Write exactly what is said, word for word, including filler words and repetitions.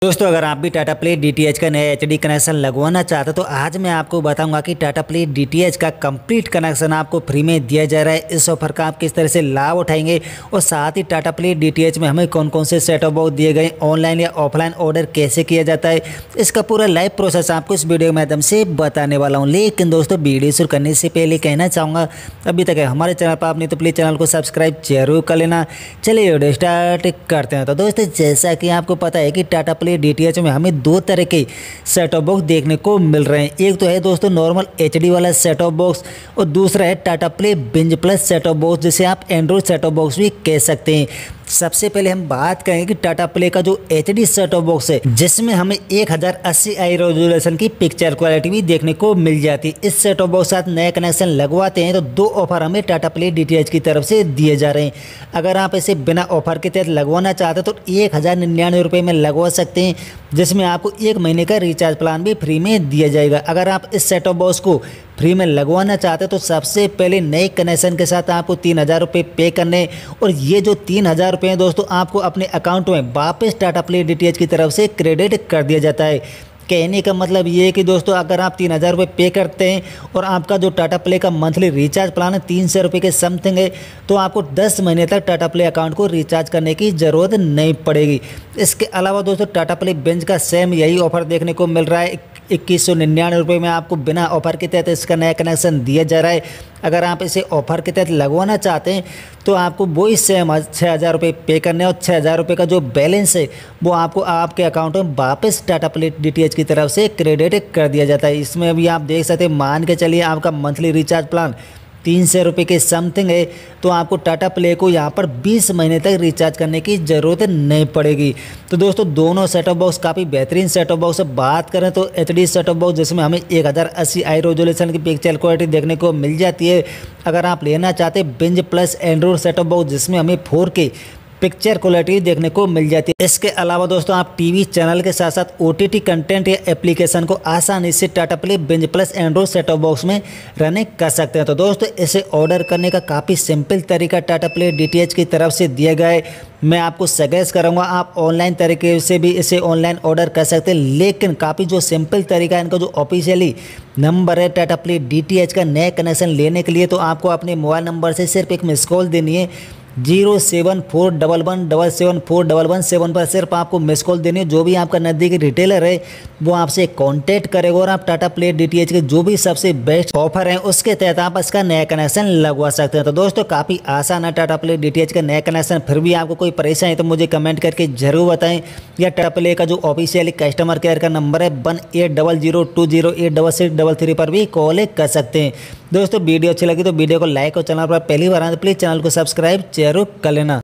दोस्तों अगर आप भी टाटा प्ले डीटीएच का नया एचडी कनेक्शन लगवाना चाहते हो तो आज मैं आपको बताऊंगा कि टाटा प्ले डीटीएच का कंप्लीट कनेक्शन आपको फ्री में दिया जा रहा है। इस ऑफर का आप किस तरह से लाभ उठाएंगे और साथ ही टाटा प्ले डीटीएच में हमें कौन कौन से सेट ऑफ बॉक्स दिए गए, ऑनलाइन या ऑफलाइन ऑर्डर कैसे किया जाता है, इसका पूरा लाइव प्रोसेस आपको इस वीडियो के माध्यम से बताने वाला हूँ। लेकिन दोस्तों वीडियो शुरू करने से पहले कहना चाहूँगा अभी तक हमारे चैनल पर आपने तो प्लीज़ चैनल को सब्सक्राइब जरूर कर लेना। चलिए वीडियो स्टार्ट करते हैं। तो दोस्तों जैसा कि आपको पता है कि टाटा प्ले डीटीएच में हमें दो तरह के सेट ऑफ बॉक्स देखने को मिल रहे हैं। एक तो है दोस्तों नॉर्मल एचडी वाला सेट ऑफ बॉक्स और दूसरा है Tata play binge plus set off box, जिसे आप एंड्रॉइड सेट ऑफ बॉक्स भी कह सकते हैं। सबसे पहले हम बात करेंगे कि टाटा प्ले का जो एचडी सेट ऑफ बॉक्स है जिसमें हमें एक हज़ार अस्सी आई रेजोल्यूशन की पिक्चर क्वालिटी भी देखने को मिल जाती है। इस सेट ऑफ बॉक्स के साथ नया कनेक्शन लगवाते हैं तो दो ऑफर हमें टाटा प्ले डीटीएच की तरफ से दिए जा रहे हैं। अगर आप इसे बिना ऑफर के तहत लगवाना चाहते हो तो एक हज़ार निन्यानवे रुपये में लगवा सकते हैं, जिसमें आपको एक महीने का रिचार्ज प्लान भी फ्री में दिया जाएगा। अगर आप इस सेट ऑफ बॉक्स को फ्री में लगवाना चाहते तो सबसे पहले नए कनेक्शन के साथ आपको तीन हज़ार रुपये पे करने, और ये जो तीन हज़ार रुपये हैं दोस्तों आपको अपने अकाउंट में वापस टाटा प्ले डीटीएच की तरफ से क्रेडिट कर दिया जाता है। कहने का मतलब ये है कि दोस्तों अगर आप तीन हज़ार रुपये पे करते हैं और आपका जो टाटा प्ले का मंथली रिचार्ज प्लान है तीन सौ रुपये के समथिंग है तो आपको दस महीने तक टाटा प्ले अकाउंट को रिचार्ज करने की ज़रूरत नहीं पड़ेगी। इसके अलावा दोस्तों टाटा प्ले बेंच का सेम यही ऑफर देखने को मिल रहा है। इक्कीस सौ निन्यानवे रुपये में आपको बिना ऑफर के तहत इसका नया कनेक्शन दिया जा रहा है। अगर आप इसे ऑफर के तहत लगवाना चाहते हैं तो आपको वही सेम छः हज़ार रुपये पे करने और छः हज़ार रुपये का जो बैलेंस है वो आपको आपके अकाउंट में वापस टाटा प्ले डीटीएच की तरफ से क्रेडिट कर दिया जाता है। इसमें अभी आप देख सकते हैं, मान के चलिए आपका मंथली रिचार्ज प्लान तीन सौ रुपये के समथिंग है तो आपको टाटा प्ले को यहाँ पर बीस महीने तक रिचार्ज करने की ज़रूरत नहीं पड़ेगी। तो दोस्तों दोनों सेट ऑफ बॉक्स काफ़ी बेहतरीन सेट ऑफ बॉक्स है। बात करें तो एचडी सेट ऑफ बॉक्स जिसमें हमें एक हज़ार अस्सी आई रेजोल्यूशन की पिक्चर क्वालिटी देखने को मिल जाती है। अगर आप लेना चाहते हैं binge plus android set off box जिसमें हमें फोर के पिक्चर क्वालिटी देखने को मिल जाती है। इसके अलावा दोस्तों आप टीवी चैनल के साथ साथ ओटीटी कंटेंट या एप्लीकेशन को आसानी से Tata play binge plus android set off box में रनिंग कर सकते हैं। तो दोस्तों इसे ऑर्डर करने का काफ़ी सिंपल तरीका टाटा प्ले डीटीएच की तरफ से दिया गया है। मैं आपको सजेस्ट करूंगा आप ऑनलाइन तरीके से भी इसे ऑनलाइन ऑर्डर कर सकते हैं, लेकिन काफ़ी जो सिंपल तरीका है इनका जो ऑफिशियली नंबर है टाटा प्ले डीटीएच का नया कनेक्शन लेने के लिए, तो आपको अपने मोबाइल नंबर से सिर्फ एक मिस कॉल देनी है zero seven four double one double seven four double one seven पर सिर्फ आपको मिस कॉल देनी है। जो भी आपका नज़दीकी रिटेलर है वो आपसे कांटेक्ट करेगा और आप टाटा प्ले डीटीएच के जो भी सबसे बेस्ट ऑफर है उसके तहत आप इसका नया कनेक्शन लगवा सकते हैं। तो दोस्तों काफ़ी आसान है टाटा प्ले डीटीएच का नया कनेक्शन। फिर भी आपको कोई परेशानी है तो मुझे कमेंट करके जरूर बताएं, या टाटा प्ले का जो ऑफिशियली कस्टमर केयर का नंबर है one eight double zero two zero eight double six double three पर भी कॉल कर सकते हैं। दोस्तों वीडियो अच्छी लगी तो वीडियो को लाइक और चैनल पर पहली बार आए तो प्लीज़ चैनल को सब्सक्राइब जरूर कर लेना।